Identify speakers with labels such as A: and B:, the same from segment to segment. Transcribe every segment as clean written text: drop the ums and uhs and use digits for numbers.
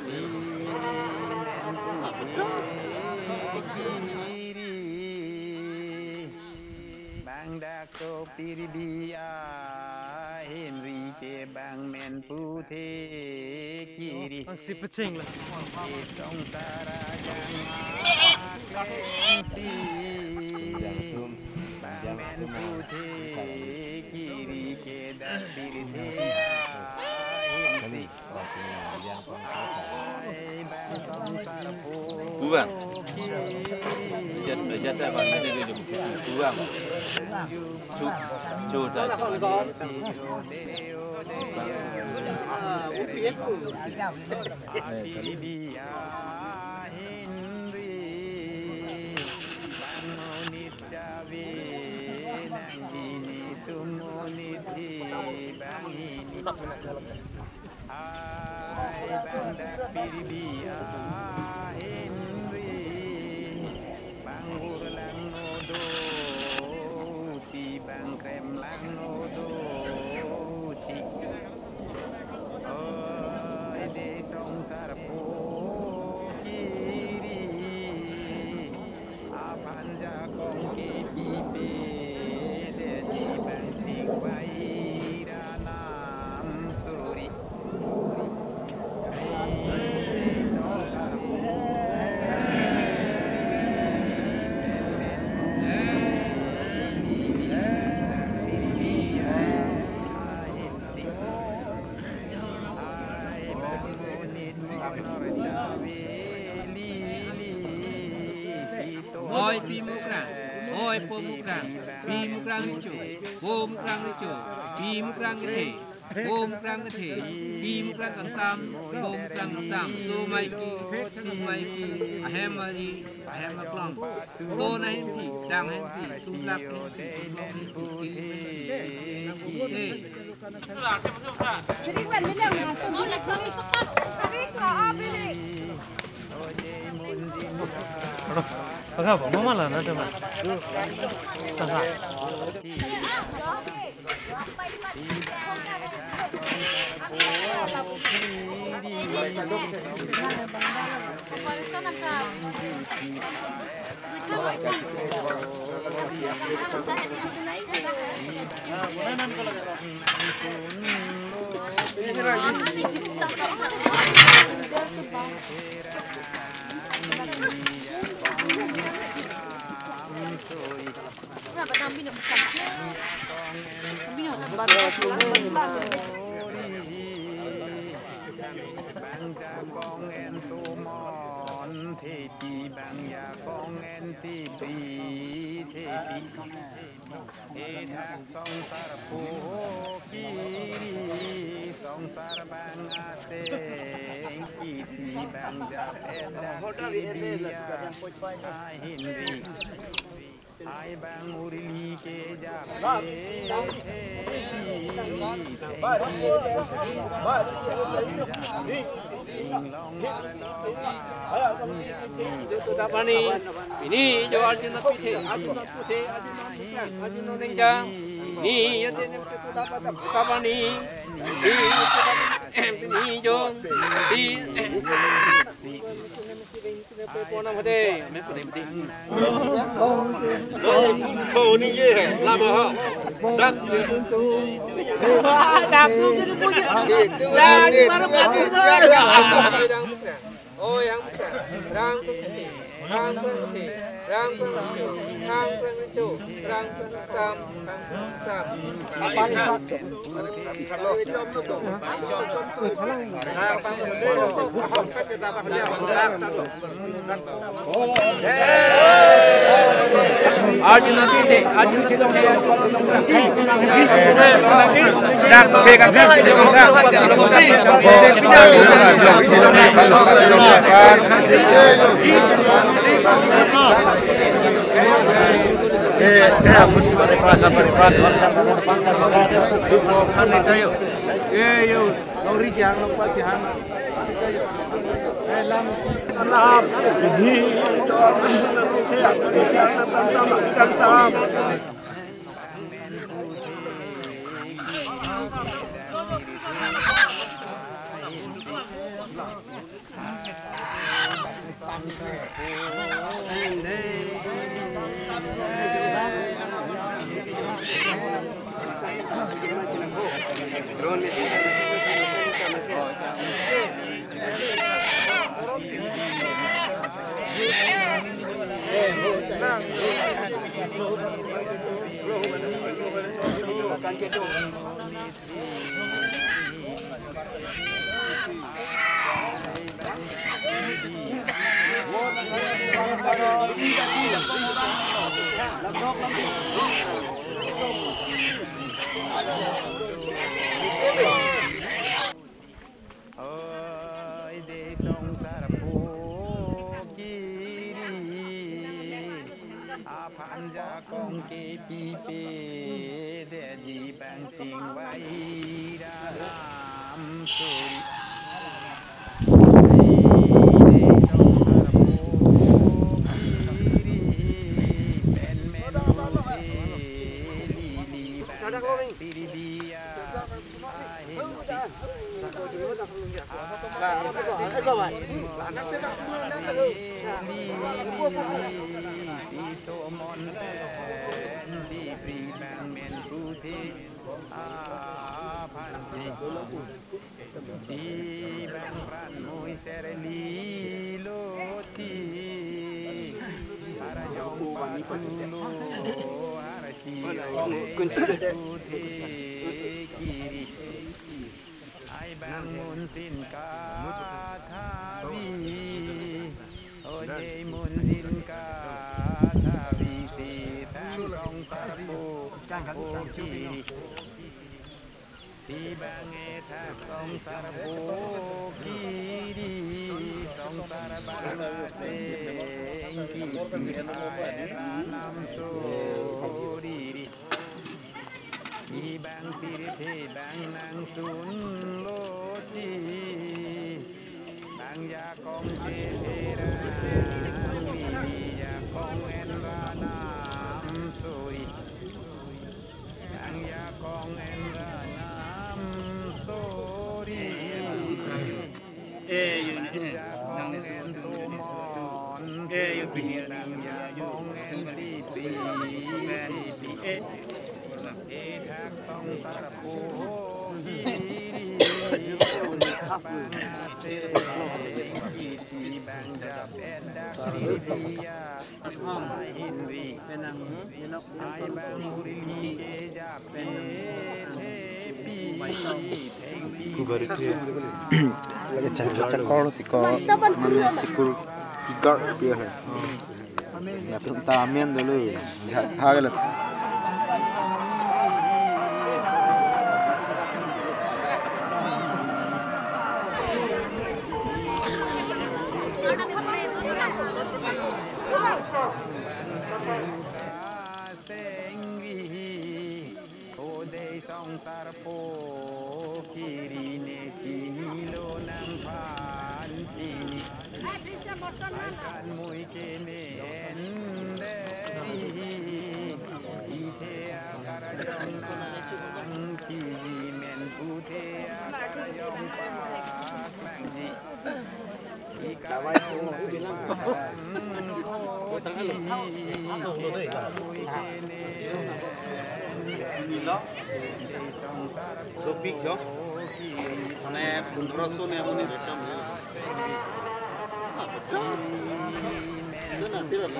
A: Bang dak so piribia Henry bang men putih kiri
B: si pecing lah
A: song sara si bang men putih kiri ke dak piribia Henry bang song sara
C: buang Jat dah bang ada di buang chu dah
A: Bang krem lang nodo ti oi de song sarpo kiri apan ja kong ki pi pe de ji bang ting wai ra nam suri de song sarpo
D: Oi pi mukrang, oi po mukrang, pi mukrang nicu, po mukrang nicu, pi mukrang ngethe, po mukrang ngethe, pi mukrang kangsam, po mukrang kangsam, so maiki, ahem aklong, po na henti, dang henti, tulak henti,
E: Jadi kan bila nak tunggu nak suri tetap, tapi kalau apa ni?
B: Apa? Mama lah nak coba. Tengah.
E: Kenapa kami nak buka? Kami nak
A: bang kong en tu mon thi chi bang ya kong en ti pi thi pi e thak song sar pu kiri song sar bang ase ki thi bang ja en da Henry ai bang urili ke ja
D: Tutapani, ini jo Arjuna Puthe, Arjuna Nengjang, ini Arjuna Tutapani, ini jo, Pona Puthe, mấy cái này đi.
C: Cô đi gì làm hả? Đắc
D: Đắc tu jadi puji. Dah di mana puji tu? Oh yang rang putih, rang putih, rang putih, rang putih, rang sam, sam. Apa ni? Kalau jom tu, jom. Rang putih, apa kita dapat dia? Arjuna Puthe, Arjuna Puthe. Dah pegang dah.
A: พันยากองเกปีเปเดจีแบงจิงไว้ดามสุริเป็นเมนูเทลีลีแบงปีดีบียาเห็นสิสีโตมอนเป็นดีปรีแบงเมนรูเทพันสิสีแบงพรันมวยเซเรลีโลตีอารยองปาตุโลอารจีโอรูเทกิริไอแบงมุนสินกาทาวีโอเดมุนสินกาทาวีสีแทงสองสารปูโอกีสีแบงเอแทกสองสารปูกีดีสองสารบาเซงกีไอรานำโซดีดีสีแบงปีริเทแบงนางสุนโลดีแบงยากองเจเทรามียากองเอ็นรานามสุริแบงยากองเอ็นรานามสุริ
D: อยู่นี่นั่งในสวนตุอยู่ในสวนตุอยู่ปีนี้แบงยากองเอ็นตีปีแม่ตีปี
A: เอทักสองสารปูกีรีบางเซกีทีบางจับเอ็นดักรีบียาไอหินรีไอบางมุริลีเกจับเอเทปีเทงปี
F: Kubarite lagi cakar tiko mana security guard dia kan. Ya tu tamen dulu. Lihat hal
A: เซงรีโอเดสองสารโปกิริเนจินิโลนังพานปีนิการมวยเกเนนเดรีอีเทอาการยองนังกิริเมนปูเทอาการยองปากแมงจีสีกาวยองนังโอทีมวยเกเน
C: Topik jo. Ane punroso ne amune rekam ne. Itu nanti lah.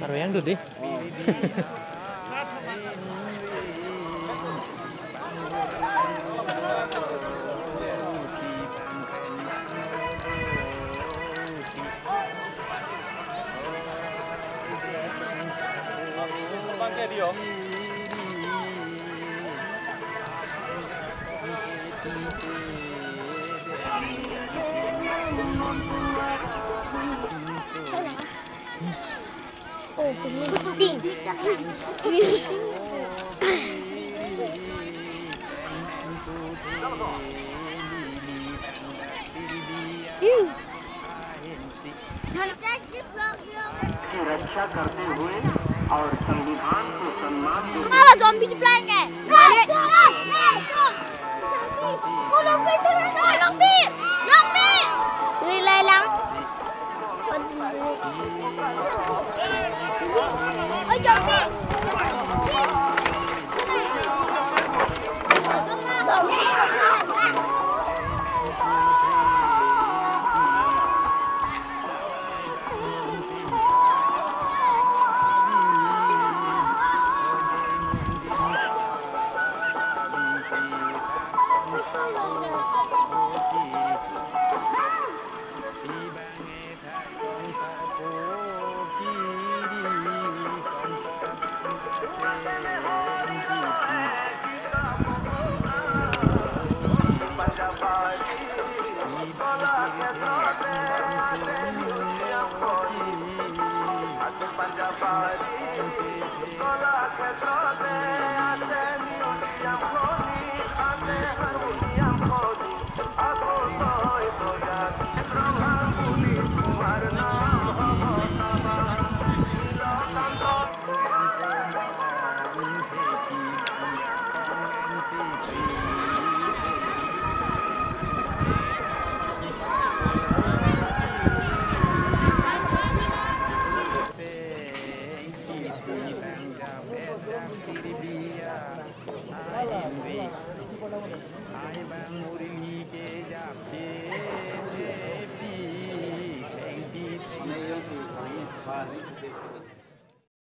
B: Taruh yang duduk deh.
C: Pakai dia.
G: Oh, penting.
H: रक्षा करते हुए और संविधान को सम्मान देते
G: Kenapa zombie dipelangi? Zombie! Lilai lang. Oh, zombie!
H: Panjabad,